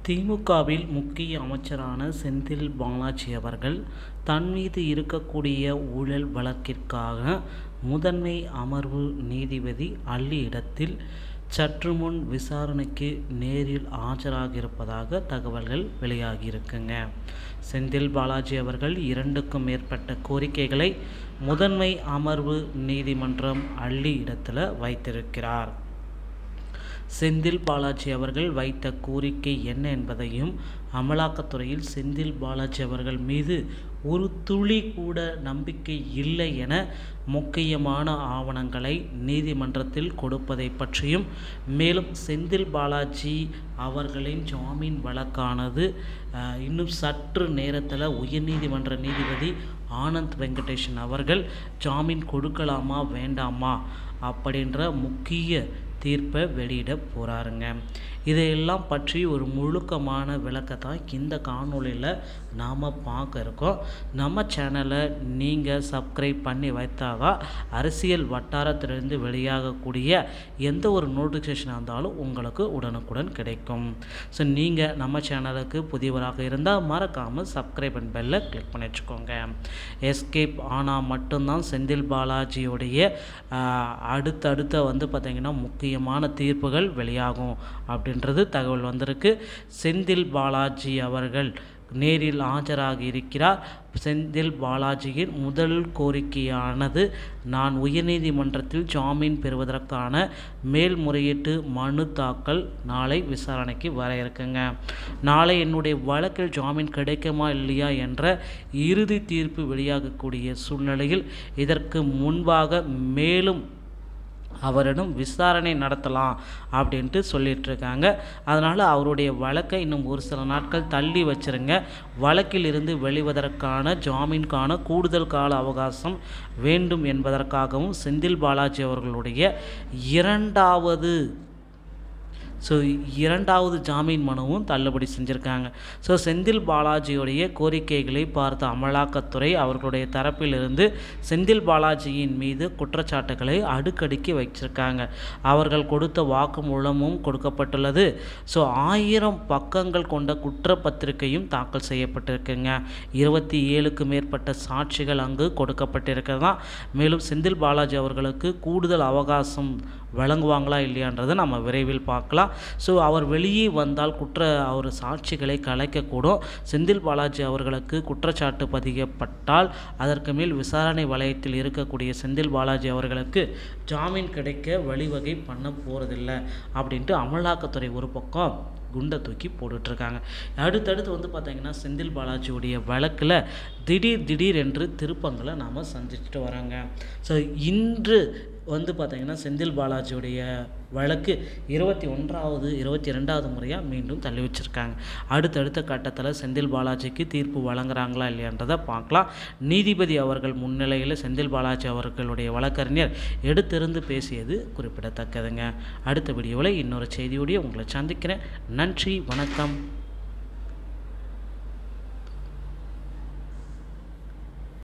திமுகவில் முக்கிய அமைச்சரான செந்தில் பாலாஜி அவர்கள் தன் மீது இருக்கக்கூடிய ஊழல் வழக்கிற்காக முதன்மை அமர்வு நீதிபதி அல்லியிடத்தில் சற்று முன் விசாரணைக்கு நேரில் ஆஜராகியிருப்பதாக தகவல்கள் வெளியாகியிருக்குங்க. செந்தில் பாலாஜி அவர்கள் 2க்கும் மேற்பட்ட கோரிக்கைகளை முதன்மை அமர்வு நீதிமன்றம் அல்லியிடத்தில் வைத்திருக்கிறார். செந்தில் பாலாஜி அவர்கள் வைத்த கோரிக்கை என்ன என்பதையும், அமலாக்கத்துறையில் செந்தில் பாலாஜி அவர்கள் மீது ஒரு துளி கூட நம்பிக்கை இல்லை என முக்கியமான ஆவணங்களை நீதிமன்றத்தில் கொடுப்பதை பற்றியும், மேலும் செந்தில் பாலாஜி அவர்களின் ஜாமீன் வழக்கானது இன்னும் சற்று நேரத்தில் உயர்நீதிமன்ற நீதிபதி ஆனந்த் வெங்கடேஷன் அவர்கள் ஜாமீன் கொடுக்கலாமா வேண்டாமா அப்படின்ற முக்கிய தீர்ப்பை வெளியிட போகிறாருங்க. இதையெல்லாம் பற்றி ஒரு முழுக்கமான விளக்கத்தான் இந்த காணொலியில் நாம் பார்க்க இருக்கோம். நம்ம சேனலை நீங்கள் சப்ஸ்கிரைப் பண்ணி வைத்தாக அரசியல் வட்டாரத்திலிருந்து வெளியாகக்கூடிய எந்த ஒரு நோட்டிஃபிகேஷனாக இருந்தாலும் உங்களுக்கு உடனுக்குடன் கிடைக்கும். ஸோ நீங்கள் நம்ம சேனலுக்கு புதியவராக இருந்தால் மறக்காமல் சப்ஸ்கிரைப் அண்ட் பெல்லை கிளிக் பண்ணி வச்சுக்கோங்க. எஸ்கேப் ஆனால் மட்டும்தான் செந்தில் பாலாஜியோடைய அடுத்தடுத்த பார்த்திங்கன்னா முக்கியமான தீர்ப்புகள் வெளியாகும் அப்படின்றது தகவல் வந்திருக்கு. செந்தில் பாலாஜி அவர்கள் நேரில் ஆஜராகி இருக்கிறார். செந்தில் பாலாஜியின் முதல் கோரிக்கையானது, நான் உயர்நீதிமன்றத்தில் ஜாமீன் பெறுவதற்கான மேல்முறையீட்டு மனு தாக்கல் நாளை விசாரணைக்கு வர இருக்குங்க. நாளை என்னுடைய வழக்கில் ஜாமீன் கிடைக்குமா இல்லையா என்ற இறுதி தீர்ப்பு வெளியாகக்கூடிய சூழ்நிலையில் இதற்கு முன்பாக மேலும் அவரிடம் விசாரணை நடத்தலாம் அப்படின்ட்டு சொல்லிகிட்ருக்காங்க. அதனால் அவருடைய வழக்கை இன்னும் ஒரு சில நாட்கள் தள்ளி வச்சுருங்க. வழக்கில் இருந்து வெளிவதற்கான ஜாமீனுக்கான கூடுதல் கால அவகாசம் வேண்டும் என்பதற்காகவும் செந்தில் பாலாஜி அவர்களுடைய இரண்டாவது ஜாமீன் மனுவும் தள்ளுபடி செஞ்சுருக்காங்க. செந்தில் பாலாஜியுடைய கோரிக்கைகளை பார்த்த அமலாக்கத்துறை அவர்களுடைய தரப்பிலிருந்து செந்தில் பாலாஜியின் மீது குற்றச்சாட்டுகளை அடுக்கடுக்கி வச்சிருக்காங்க. அவர்கள் கொடுத்த வாக்குமூலமும் கொடுக்கப்பட்டுள்ளது. 1000 பக்கங்கள் கொண்ட குற்றப்பத்திரிகையும் தாக்கல் செய்யப்பட்டிருக்குங்க. 27க்கும் மேற்பட்ட சாட்சிகள் அங்கு கொடுக்கப்பட்டிருக்கிறதா. மேலும் செந்தில் பாலாஜி அவர்களுக்கு கூடுதல் அவகாசம் வழங்குவாங்களா இல்லையான்றதை நம்ம விரைவில் பார்க்கலாம். அவர் வெளியே வந்தால் அவர் சாட்சிகளை கலைக்கக்கூடும். செந்தில் பாலாஜி அவர்களுக்கு குற்றச்சாட்டு பதியப்பட்டால் அதற்கு மேல் விசாரணை வலயத்தில் இருக்கக்கூடிய செந்தில் பாலாஜி அவர்களுக்கு ஜாமீன் கிடைக்க வழிவகை பண்ண போகிறதில்லை அப்படின்ட்டு அமலாக்கத்துறை ஒரு பக்கம் குண்டை தூக்கி போட்டுட்ருக்காங்க. அடுத்தடுத்து பார்த்திங்கன்னா செந்தில் பாலாஜியுடைய வழக்கில் திடீர் என்று திருப்பங்களை நாம் சந்திச்சுட்டு வராங்க. இன்று பார்த்திங்கன்னா செந்தில் பாலாஜியுடைய வழக்கு 22வது முறையாக மீண்டும் தள்ளி வச்சுருக்காங்க. அடுத்தடுத்த கட்டத்தில் செந்தில் பாலாஜிக்கு தீர்ப்பு வழங்குறாங்களா இல்லையான்றதை பார்க்கலாம். நீதிபதி அவர்கள் முன்னிலையில் செந்தில் பாலாஜி அவர்களுடைய வழக்கறிஞர் எடுத்திருந்து பேசியது குறிப்பிடத்தக்கதுங்க. அடுத்த வீடியோவில் இன்னொரு செய்தியோடைய உங்களை சந்திக்கிறேன். நன்றி, வணக்கம்.